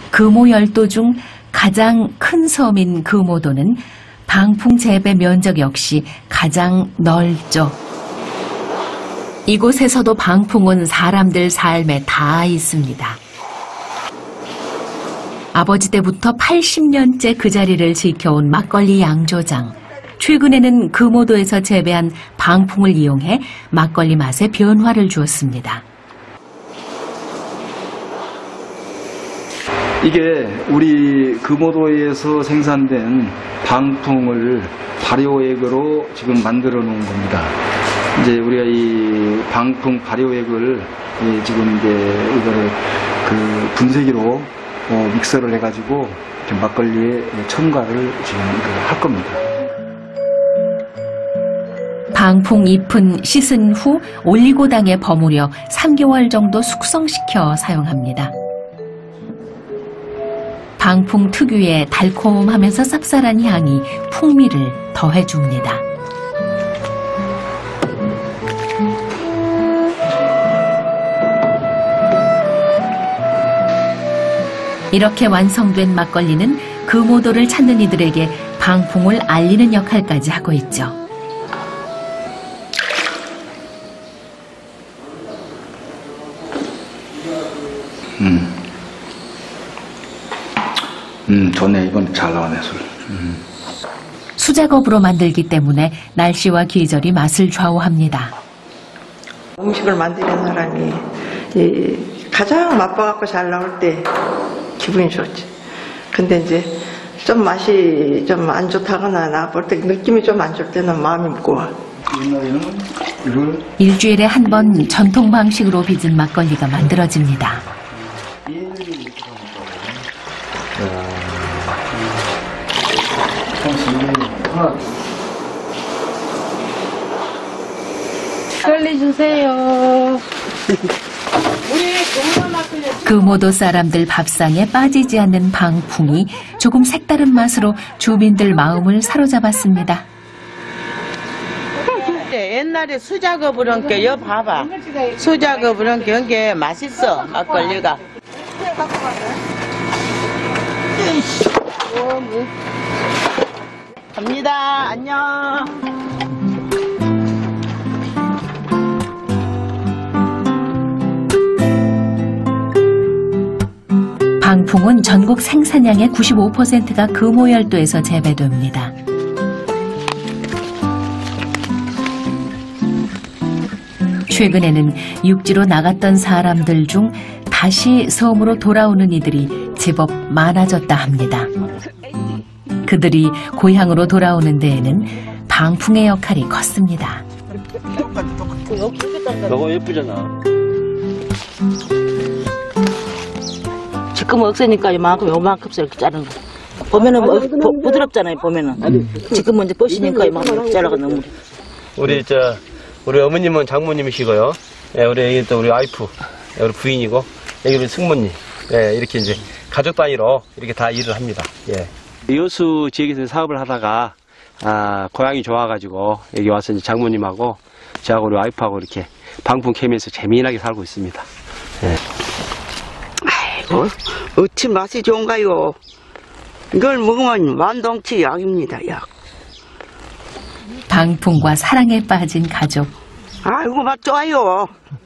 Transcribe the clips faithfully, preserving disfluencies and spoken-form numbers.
금오열도 중 가장 큰 섬인 금오도는 방풍 재배 면적 역시 가장 넓죠. 이곳에서도 방풍은 사람들 삶에 닿아 있습니다. 아버지 때부터 팔십 년째 그 자리를 지켜온 막걸리 양조장. 최근에는 금오도에서 재배한 방풍을 이용해 막걸리 맛에 변화를 주었습니다. 이게 우리 금오도에서 생산된 방풍을 발효액으로 지금 만들어 놓은 겁니다. 이제 우리가 이 방풍 발효액을 지금 이제 이거를 그 분쇄기로 어, 믹서를 해가지고 막걸리에 첨가를 지금 할 겁니다. 방풍 잎은 씻은 후 올리고당에 버무려 삼 개월 정도 숙성시켜 사용합니다. 방풍 특유의 달콤하면서 쌉쌀한 향이 풍미를 더해줍니다. 이렇게 완성된 막걸리는 금오도를 찾는 이들에게 방풍을 알리는 역할까지 하고 있죠. 음, 음, 좋네. 이건 잘 나오네, 술. 음. 수작업으로 만들기 때문에 날씨와 계절이 맛을 좌우합니다. 음식을 만드는 사람이 가장 맛봐갖고 잘 나올 때 기분이 좋지. 근데 이제 좀 맛이 좀 안 좋다거나 나 볼 때 느낌이 좀 안 좋을 때는 마음이 무거워. 일주일에 한 번 전통 방식으로 빚은 막걸리가 만들어집니다. 막걸리 주세요. 금오도 사람들 밥상에 빠지지 않는 방풍이 조금 색다른 맛으로 주민들 마음을 사로잡았습니다. 옛날에 수작업을 한 게, 여 봐봐. 수작업을 한 게, 연게 맛있어, 막걸리가. 갑니다. 안녕. 방풍은 전국 생산량의 구십오 퍼센트가 금오열도에서 재배됩니다. 최근에는 육지로 나갔던 사람들 중 다시 섬으로 돌아오는 이들이 제법 많아졌다 합니다. 그들이 고향으로 돌아오는 데에는 방풍의 역할이 컸습니다. 너무 예쁘잖아. 지금 없으니까 이만큼 요만큼 이렇게 자른 거. 보면은 뭐, 보, 부드럽잖아요. 보면은. 지금은 이제 보시니까 이만큼 이렇게 잘라가 너무. 우리 저 우리 어머님은 장모님이시고요. 예, 우리 여기 또 우리 와이프, 우리 부인이고 여기 우리 승모님. 예, 이렇게 이제 가족 단위로 이렇게 다 일을 합니다. 예. 여수 지역에서 사업을 하다가 아, 고향이 좋아가지고 여기 와서 이제 장모님하고 저하고 우리 와이프하고 이렇게 방풍 캐면서 재미나게 살고 있습니다. 예. 아이고, 어찌 맛이 좋은가요? 이걸 먹으면 만동치 약입니다, 약. 방풍과 사랑에 빠진 가족. 아이고, 맛 좋아요.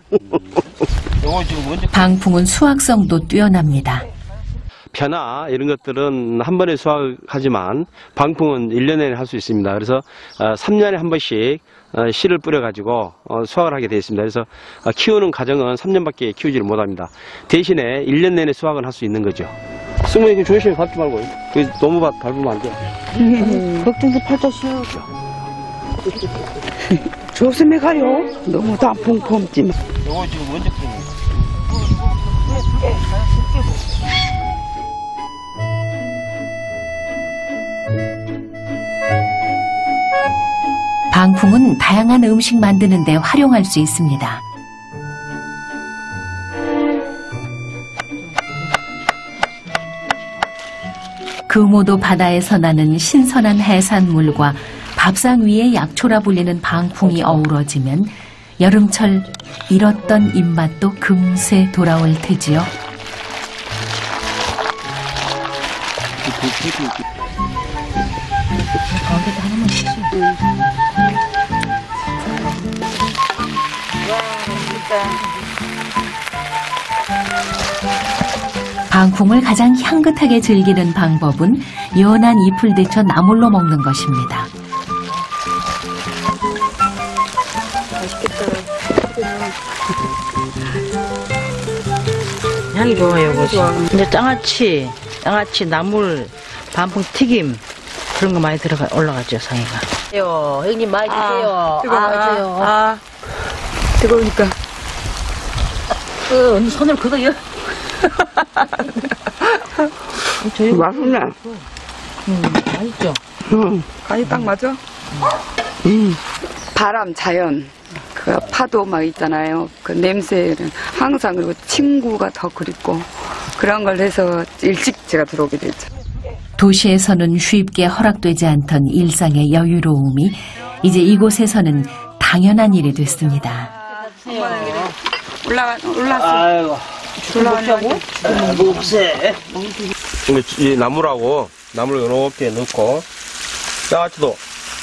방풍은 수확성도 뛰어납니다. 벼나 이런 것들은 한 번에 수확하지만 방풍은 일 년에 할 수 있습니다. 그래서 삼 년에 한 번씩 씨를 뿌려가지고 수확을 하게 되어 있습니다. 그래서 키우는 과정은 삼 년밖에 키우지를 못합니다. 대신에 일 년 내내 수확은 할 수 있는 거죠. 승모님 이거 조심히 밟지 말고 너무 밟으면 안 돼요. 걱정도 팔자 씌우죠. 조심해 가요. 너무 단풍 폼지 마. 이거 지금 언제 뿌리는 거예요? 방풍은 다양한 음식 만드는 데 활용할 수 있습니다. 금오도 바다에서 나는 신선한 해산물과 밥상 위에 약초라 불리는 방풍이 어우러지면 여름철 잃었던 입맛도 금세 돌아올 테지요. 가운데다 하나만 주지. 방풍을 가장 향긋하게 즐기는 방법은 연한 잎을 데쳐 나물로 먹는 것입니다. 향이 좋아요, 그지? 이제 장아찌, 장아찌, 나물, 반풍 튀김 그런 거 많이 들어가 올라가죠, 상이가. 요, 형님 많이 드세요. 뜨거워. 아, 드세요. 아, 뜨거우니까. 그 언니 손으로 그거 여. 저희 맛있네. 음, 맛있죠. 응. 간이 딱 맞아? 음. 바람, 자연, 그 파도 막 있잖아요. 그 냄새는 항상, 그리고 친구가 더 그립고 그런 걸 해서 일찍 제가 들어오게 됐죠. 도시에서는 쉽게 허락되지 않던 일상의 여유로움이 이제 이곳에서는 당연한 일이 됐습니다. 올라가, 올라왔어. 아이고. 올라가냐고? 없애. 이 나물하고 나물 이렇게 넣고 장아찌도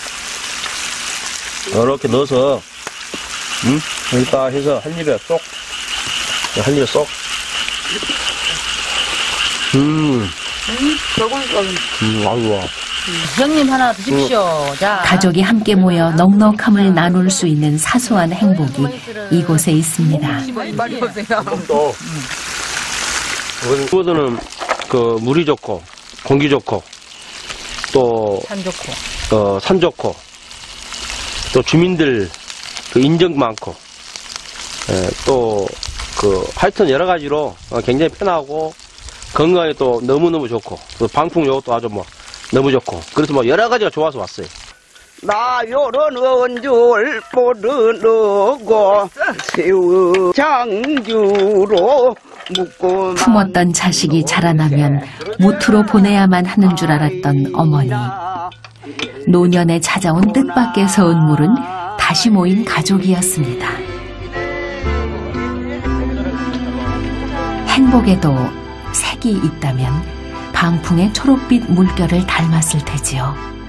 이렇게 넣어서 음? 여기다 해서 한 입에 쏙, 한 입에 쏙. 음, 음, 아이고. 형님 하나 드십시오. 자. 가족이 함께 모여 넉넉함을 나눌 수 있는 사소한 행복이 이곳에 있습니다. 또 이거는 그 물이 좋고 공기 좋고 또 산 좋고. 어, 산 좋고 또 주민들 그 인정 많고 또 그 하여튼 여러 가지로 어, 굉장히 편하고 건강에 또 너무너무 좋고 또 방풍 요것도 아주 뭐 너무 좋고 그래서 뭐 여러 가지가 좋아서 왔어요. 나 요런 줄 모르고 새우 장주로 묵고 품었던 자식이 자라나면 무트로 보내야만 하는 줄 알았던 어머니. 노년에 찾아온 뜻밖의 선물은 다시 모인 가족이었습니다. 행복에도 색이 있다면 방풍의 초록빛 물결을 닮았을 테지요.